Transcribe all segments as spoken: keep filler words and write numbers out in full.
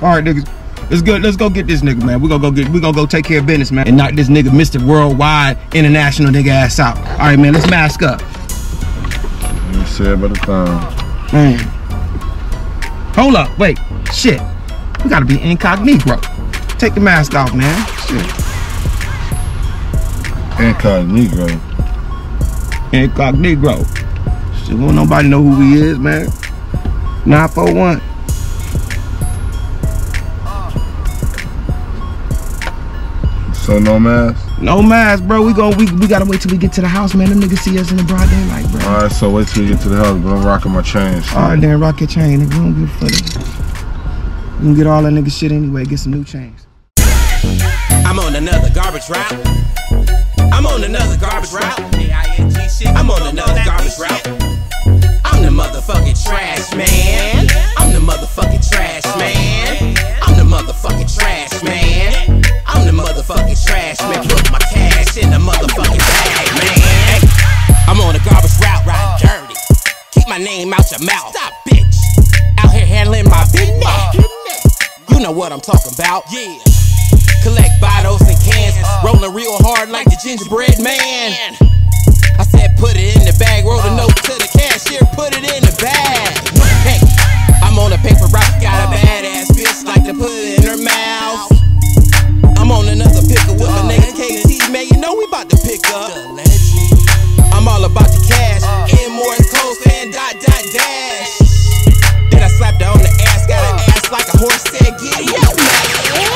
All right, niggas. Let's go. Let's go get this nigga, man. We gonna go get. We gonna go take care of business, man, and knock this nigga, Mister Worldwide International nigga ass out. All right, man. Let's mask up. You said by the time. Man. Hold up. Wait. Shit. We gotta be incognito. Take the mask off, man. Shit. Incognito. Incognito. Shit. Won't nobody know who he is, man. nine four one. So no mask? No mask, bro. We go. We we gotta wait till we get to the house, man. Them niggas see us in the broad daylight, bro. All right, so wait till you get to the house, but I'm rocking my chain. So. All right, then rock your chain. Nigga. We don't give a fuck. We can get all that nigga shit anyway. Get some new chains. I'm on another garbage route. I'm on another garbage route. I'm on another garbage route. I'm the motherfucking trash man. I'm the motherfucking trash man. I'm the motherfucking trash man. I'm the motherfucking trash man. Put my cash in the motherfucking bag, man. I'm on a garbage route, riding dirty. Keep my name out your mouth. Stop, bitch. Out here handling my business. You know what I'm talking about. Yeah. Collect bottles and cans, rolling real hard like the gingerbread man. I said put it in the bag, roll the note to the cashier, put it in the bag. Hey, I'm on a paper route, got a badass bitch like to put it in her mouth. I'm on another picker with a nigga K T, man, you know we about to pick up. I'm all about the cash, in more clothes and dot dot dash. Then I slapped her on the ass, got her ass like a horse said, giddy up, man.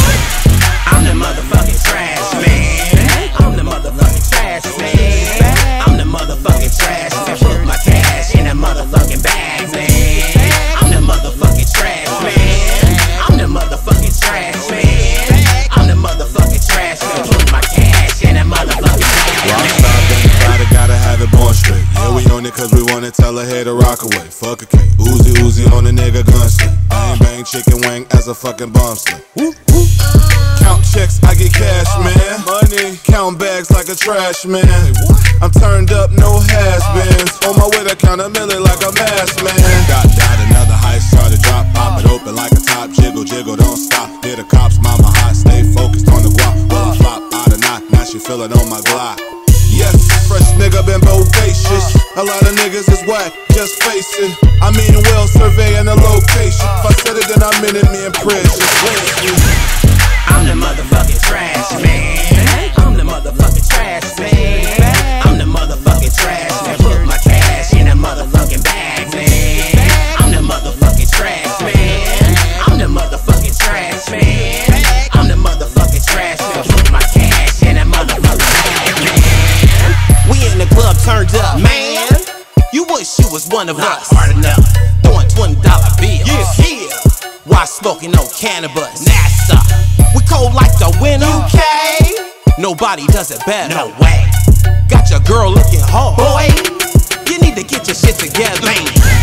I'm the motherfucking trash man. I'm the motherfucking trash man. I'm the motherfucking trash man. Put my cash in a motherfucking bag, man. I'm the motherfucking trash man. I'm the motherfucking trash man. I'm the motherfucking trash man. Put my cash in a motherfucking bag, man. Gotta, gotta have it born straight. Yeah, we on it cause we wanna tell her head to rock away. Fuck a cake. Uzi, Uzi on a nigga gun slick. Bang, bang, chicken wing as a fucking bomb slick. Woo, woo. Count checks, I get cash, man. Money, count bags like a trash man. I'm turned up, no has-beens. On my way to count a million like a mask man. Got dot, another heist, started drop, pop it open like a top. Jiggle, jiggle, don't stop. Hear the cops, mama hot, stay focused on the guap. Will I flop out or not? Now she feel it on my Glock. Yes, fresh nigga been bodacious. A lot of niggas is whack, just face it. I mean well, surveying the location. If I said it, then I meant it, me and Prez just lazy. I'm the motherfucking trash man. I'm the motherfucking trash man. I'm the motherfucking trash man. Put my cash in a motherfucking bag, man. I'm the motherfucking trash man. I'm the motherfucking trash man. I'm the motherfucking trash man. Put my cash in a motherfucking bag, man. We in the club turned up, man. You wish you was one of us. Hard enough. Throwing twenty dollar bills. Yeah, yeah. While smoking on cannabis. NASA. We cold like the winter. U K. Nobody does it better. No way. Got your girl looking hard. Boy, you need to get your shit together. Man.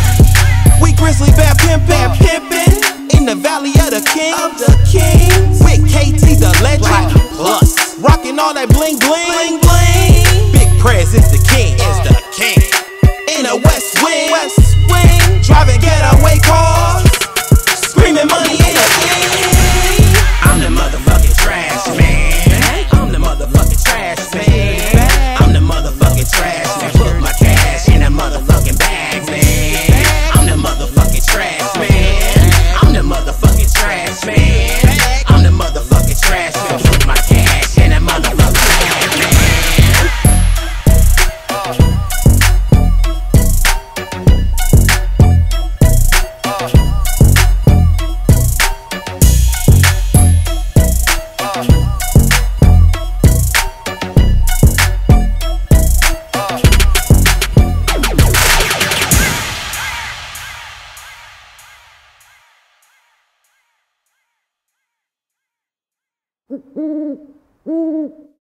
We grizzly bear pimpin', pimpin'. In the valley of the kings. Of the kings. With K T the legend. Platinum plus. Rockin' all that bling bling. Bling bling. Big Prez is the king. Is the king. In a west wing. West wing. Driving getaway cars. Screaming money in the thing. I'm the motherfucking trash man. I'm the motherfucking trash man. I'm the motherfucking trash man. Put my cash in a motherfucking bag, man. I'm the motherfucking trash man. I'm the motherfucking trash man. I'm the motherfucking trash man. Put my cash in a motherfucking bag, man. Mm-hmm.